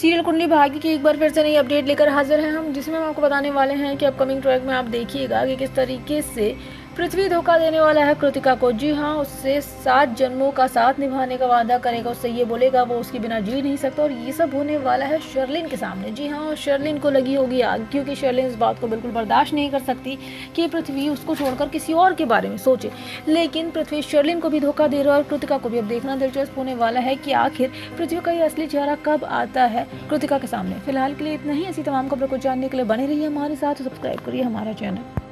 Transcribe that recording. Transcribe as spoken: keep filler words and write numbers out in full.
Serial Kundali Bhagya की एक बार फिर से नई अपडेट लेकर हाजिर हैं हम, जिसमें हम आपको बताने वाले हैं कि अपकमिंग ट्रैक में आप देखिएगा कि किस तरीके से पृथ्वी धोखा देने वाला है कृतिका को। जी हाँ, उससे सात जन्मों का साथ निभाने का वादा करेगा, उससे ये बोलेगा वो उसके बिना जी नहीं सकता, और ये सब होने वाला है शर्लिन के सामने। जी हाँ, और शर्लिन को लगी होगी आग, क्योंकि शर्लिन इस बात को बिल्कुल बर्दाश्त नहीं कर सकती कि पृथ्वी उसको छोड़कर किसी और के बारे में सोचे। लेकिन पृथ्वी शर्लिन को भी धोखा दे रहा है और कृतिका को भी। अब देखना दिलचस्प होने वाला है कि आखिर पृथ्वी का ये असली चेहरा कब आता है कृतिका के सामने। फिलहाल के लिए इतना ही। ऐसी तमाम खबरों को जानने के लिए बने रहिए हमारे साथ, सब्सक्राइब करिए हमारा चैनल।